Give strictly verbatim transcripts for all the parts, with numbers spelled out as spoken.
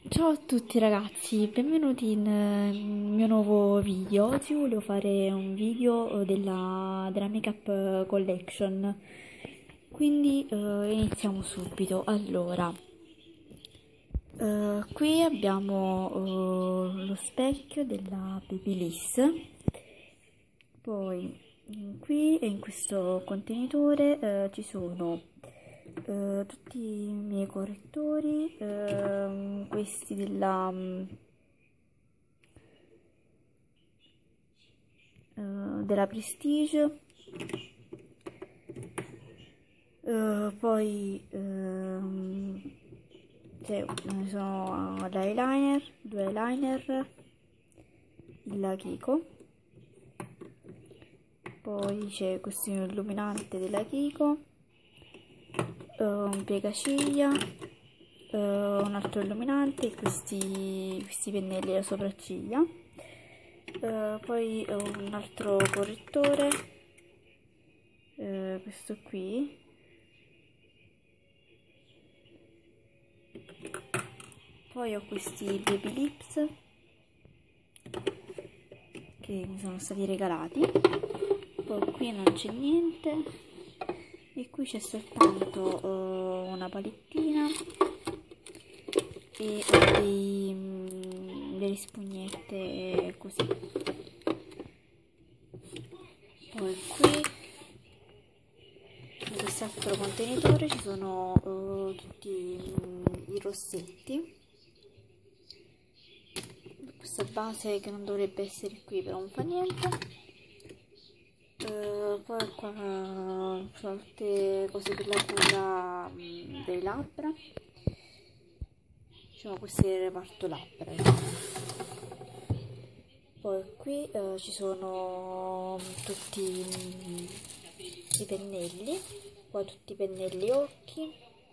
Ciao a tutti ragazzi, benvenuti in, eh, nel mio nuovo video. Oggi volevo fare un video eh, della, della Makeup Collection, quindi eh, iniziamo subito. Allora, eh, qui abbiamo eh, lo specchio della Babyliss, poi mm, qui e in questo contenitore eh, ci sono eh, tutti i miei correttori, ehm, questi della, mm, eh, della Prestige, eh, poi ehm, cioè, ne sono l'eyeliner, due eyeliner della Kiko, poi c'è questo illuminante della Kiko, eh, un piegaciglia, eh, un altro illuminante e questi, questi pennelli da sopracciglia, eh, poi eh, un altro correttore, eh, questo qui, poi ho questi baby lips che mi sono stati regalati, poi qui non c'è niente e qui c'è soltanto uh, una palettina e uh, dei, um, delle spugnette così. Poi qui in quest'altro contenitore ci sono uh, tutti um, i rossetti, questa base che non dovrebbe essere qui però non fa niente. Uh, poi qua sono tutte cose per la cura um, delle labbra, diciamo questo è il reparto labbra. Poi qui uh, ci sono tutti um, i pennelli, qua tutti i pennelli occhi,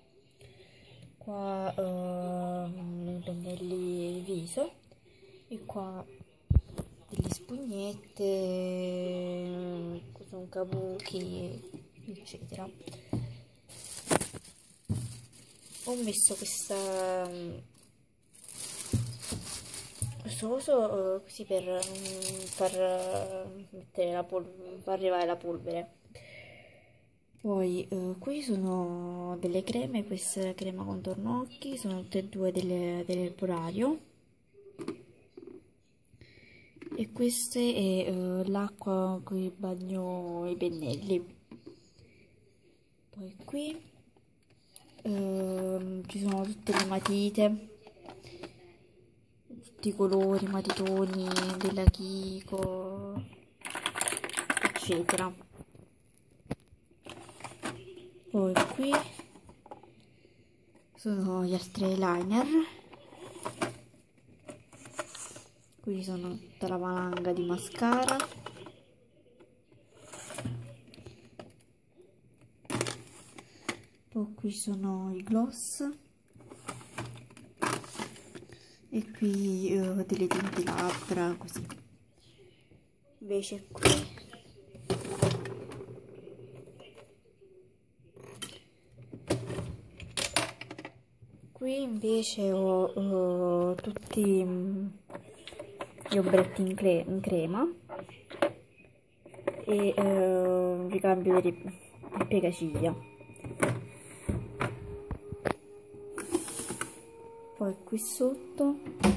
qua uh, i pennelli viso e qua delle spugnette, un kabuki, eccetera. Ho messo questa questo coso uh, così per um, far uh, mettere la polvere, far arrivare la polvere. Poi uh, qui sono delle creme, questa è la crema contorno occhi, sono tutte e due delle, dell'Erpolario. E questa è uh, l'acqua con cui bagno i pennelli. Poi qui uh, ci sono tutte le matite, tutti i colori, matitoni della Kiko, eccetera. Poi qui sono gli altri eyeliner. Qui sono tutta la valanga di mascara, poi qui sono i gloss e qui uh, delle tinte labbra così. Invece qui qui invece ho uh, tutti um, gli ombretti in, in crema e uh, ricambio del piegaciglia. Poi qui sotto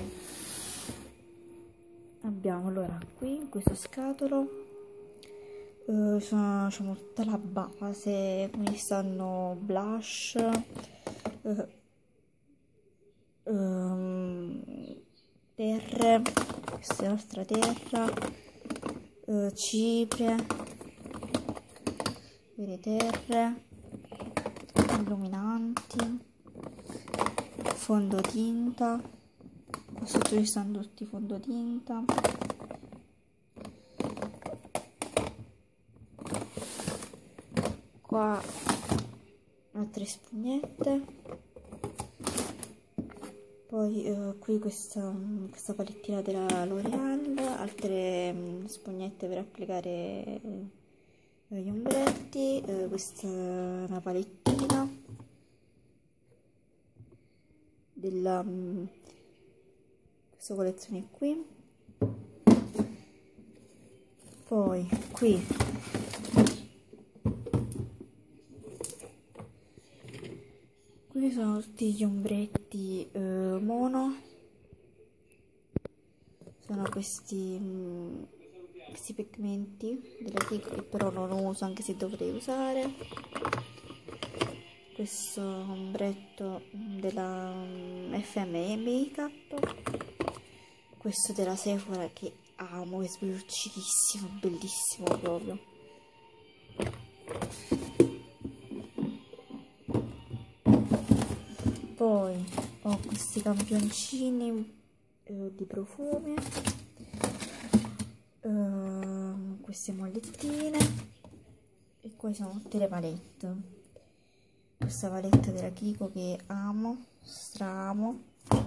abbiamo, allora, qui in questo scatolo uh, sono, diciamo, tutta la base, qui stanno blush, uh, um, terre, questa è la nostra terra, uh, cipria, vere terre, illuminanti, fondotinta, qua sotto ci stanno tutti i fondotinta, qua altre spugnette, poi eh, qui questa, questa palettina della L'Oreal, altre mh, spugnette per applicare eh, gli ombretti, eh, questa è una palettina della, questa collezione qui. Poi qui qui sono tutti gli ombretti eh, mono. Sono questi, mh, questi pigmenti della Kiko che però non uso, anche se dovrei usare. Questo ombretto della um, F M Makeup. Questo della Sephora che amo, è sbruccidissimo, bellissimo proprio. Poi ho questi campioncini eh, di profumi, eh, queste mollettine, e qua sono tutte le palette. Questa palette della Kiko che amo, stramo.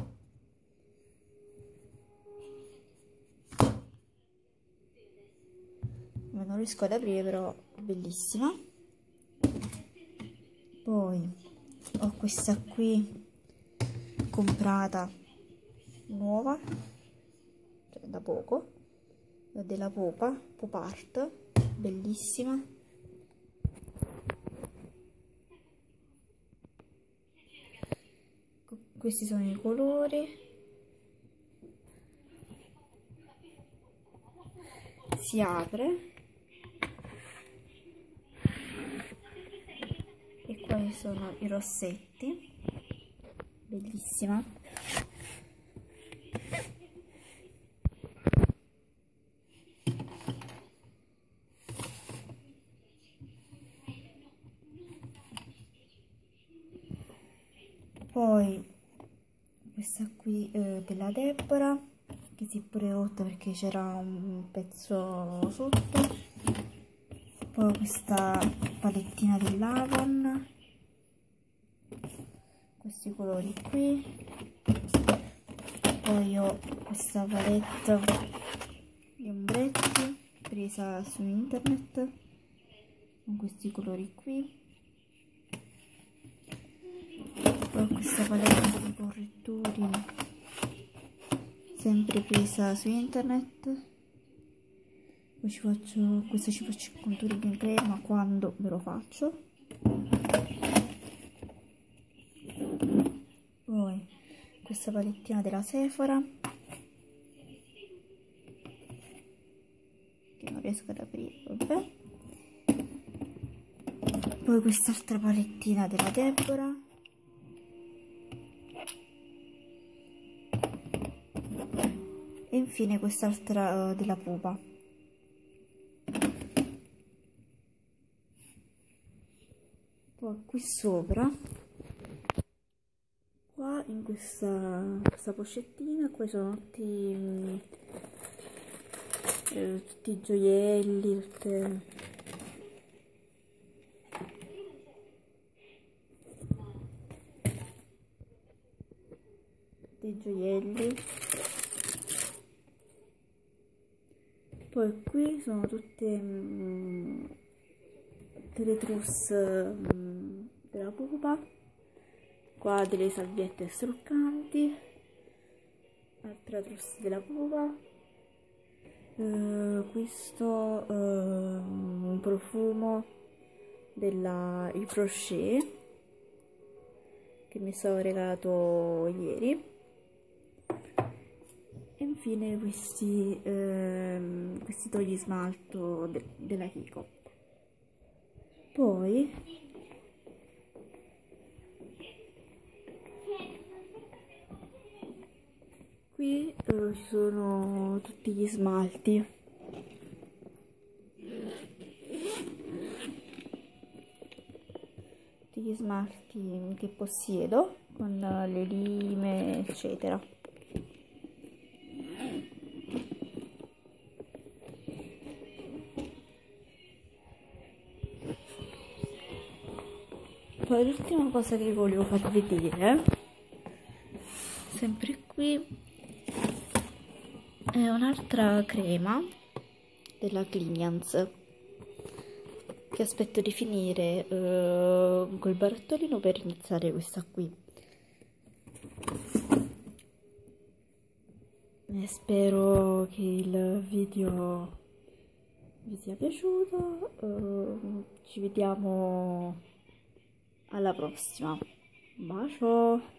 Non riesco ad aprire, però è bellissima. Poi ho questa qui comprata nuova, cioè da poco, della Pupa, Pop Art, bellissima. Questi sono i colori. Si apre. E qua sono i rossetti, bellissima. Poi questa qui eh, della Deborah, che si è pure rotta perché c'era un pezzo sotto. Poi questa palettina dell'Avon, questi colori qui. Poi ho questa palette di ombretti presa su internet con questi colori qui. Poi ho questa palette di correttori sempre presa su internet. Poi ci faccio, questo ci faccio il contouring in crema quando ve lo faccio. Poi questa palettina della Sephora che non riesco ad aprire, vabbè. Poi quest'altra palettina della Deborah. E infine quest'altra uh, della Pupa. Poi qui sopra, qua in questa, questa pochettina, qua sono tutti, eh, tutti i gioielli, tutte, tutti i gioielli. Poi qui sono tutte, mm, tutte le trousse mm, della Pupa. Qua delle salviette struccanti, altra trousse della Pupa, eh, questo eh, un profumo della Yves Rocher che mi è stato regalato ieri. E infine questi, ehm, questi togli smalto de della Kiko. Poi qui eh, ci sono tutti gli smalti. Tutti gli smalti che possiedo con le lime, eccetera. Poi l'ultima cosa che volevo farvi vedere, sempre qui, è un'altra crema della Clignanz che aspetto di finire eh, col barattolino per iniziare questa qui. e spero che il video vi sia piaciuto. Uh, ci vediamo alla prossima. Un bacio!